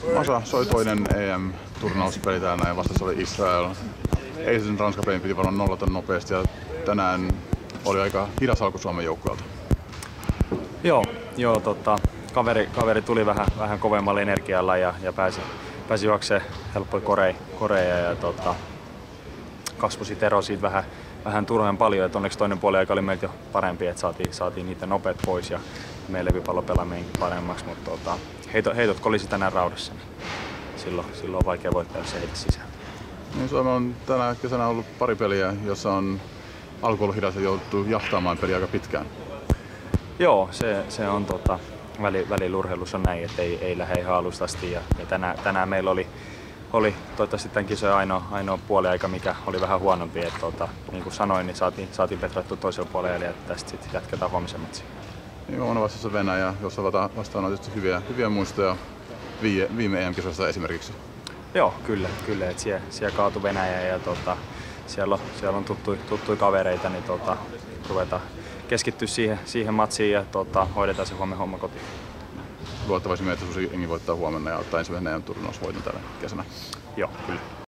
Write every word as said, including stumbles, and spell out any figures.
Masa, se oli toinen E M-turnauspeli täällä näin, vastassa oli Israel. Eilisen Ranska-pelin piti varmaan nollata nopeasti ja tänään oli aika hidas alku Suomen joukkueelta. Joo, joo tota, kaveri, kaveri tuli vähän, vähän kovemmalla energialla ja, ja pääsi, pääsi juoksemaan helppoi koreja, koreja ja tota, kasvoi sit ero siitä vähän, vähän turhan paljon. Et onneksi toinen puoli aika oli meiltä jo parempi, että saatiin, saatiin niitä nopeat pois ja meidän levypallo pelaaminen paremmaksi, mutta tota, heitot, heitot kolisi tänään raudassa, niin silloin, silloin on vaikea voittaa, jos se heitä sisään. Niin Suomella on tänä kesänä ollut pari peliä, jossa on alku ollut hidas ja jouduttu jahtaamaan peliä aika pitkään. Joo, se, se on tota, väli, välillä urheilussa on näin, että ei, ei lähde ihan alusta asti. Ja, ja tänään, tänään meillä oli, oli toivottavasti tämän kisojen ainoa, ainoa puoliaika, mikä oli vähän huonompi. Et, tota, niin kuin sanoin, niin saatiin, saatiin petrattua toisella puolella ja tästä sitten jatketaan huomisen matsia. Niin huomenna vastassa Venäjä, jossa vastaan on tietysti hyviä, hyviä muistoja viime, viime E M-kisoista esimerkiksi. Joo, kyllä, kyllä että siellä, siellä kaatui Venäjä ja tota, siellä on, siellä on tuttuja, tuttuja kavereita, niin tota, ruvetaan keskittyä siihen, siihen matsiin ja tota, hoidetaan se huomenna homma kotiin. Luottavaisin, että Susi Engi voittaa huomenna ja ottaa ensimmäisen E M-turnausvoiton tänä kesänä. Joo, kyllä.